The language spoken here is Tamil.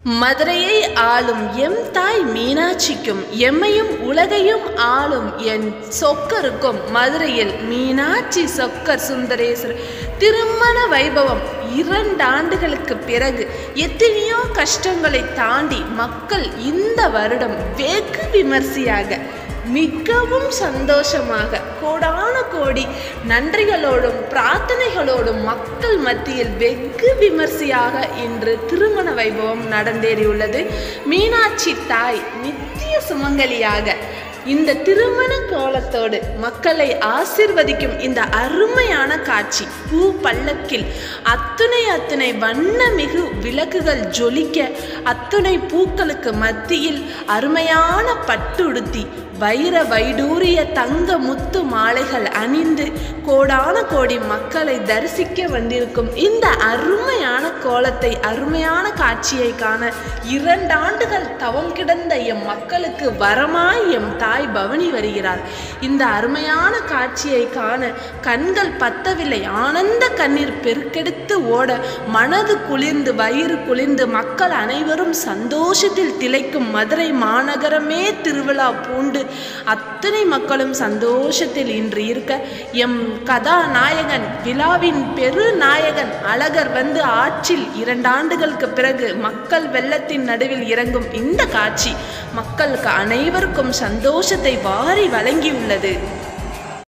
மதுரையை ஆளும் எம் தாய் மீனாட்சிக்கும் எம்மையும் உலகையும் ஆளும் என் சொக்கருக்கும் மதுரையில் மீனாட்சி சொக்கர் சுந்தரேஸ்வரர் திருமண வைபவம் 2 ஆண்டுகளுக்கு பிறகு எத்தனையோ கஷ்டங்களை தாண்டி மக்கள் இந்த வருடம் வெகு விமர்சையாக மிகவும் சந்தோஷமாக கோடான கோடி நன்றிகளோடும் பிரார்த்தனைகளோடும் மக்கள் மத்தியில் வெகு விமர்சையாக இன்று திருமண வைபவம் நடந்தேறியுள்ளது. மீனாட்சி தாய் நித்திய சுமங்கலியாக இந்த திருமண கோலத்தோடு மக்களை ஆசிர்வதிக்கும் இந்த அருமையான காட்சி பூ பல்லக்கில் அத்துணை வண்ணமிகு விளக்குகள் ஜொலிக்க அத்துணை பூக்களுக்கு மத்தியில் அருமையான பட்டுடுத்தி வைர வைடூரிய தங்க முத்து மாலைகள் அணிந்து கோடான கோடி மக்களை தரிசிக்க வந்திருக்கும் இந்த அருமையான கோலத்தை அருமையான காட்சியை காண 2 ஆண்டுகள் தவம் கிடந்த எம் மக்களுக்கு வரமாய் எம் தாய் பவனி வருகிறார். இந்த அருமையான காட்சியை காண கண்கள் பத்தவில்லை, ஆனந்த கண்ணீர் பெருக்கெடுத்து ஓட மனது குளிர்ந்து வயிறு குளிர்ந்து மக்கள் அனைவரும் சந்தோஷத்தில் திளைக்கும் மதுரை மாநகரமே திருவிழா பூண்டு அத்தனை மக்களும் சந்தோஷத்தில் இன்று இருக்க எம் கதாநாயகன் விழாவின் பெரு நாயகன் அழகர் வந்து ஆற்றில் 2 ஆண்டுகளுக்கு பிறகு மக்கள் வெள்ளத்தின் நடுவில் இறங்கும் இந்த காட்சி மக்களுக்கு அனைவருக்கும் சந்தோஷத்தை வாரி வழங்கியுள்ளது.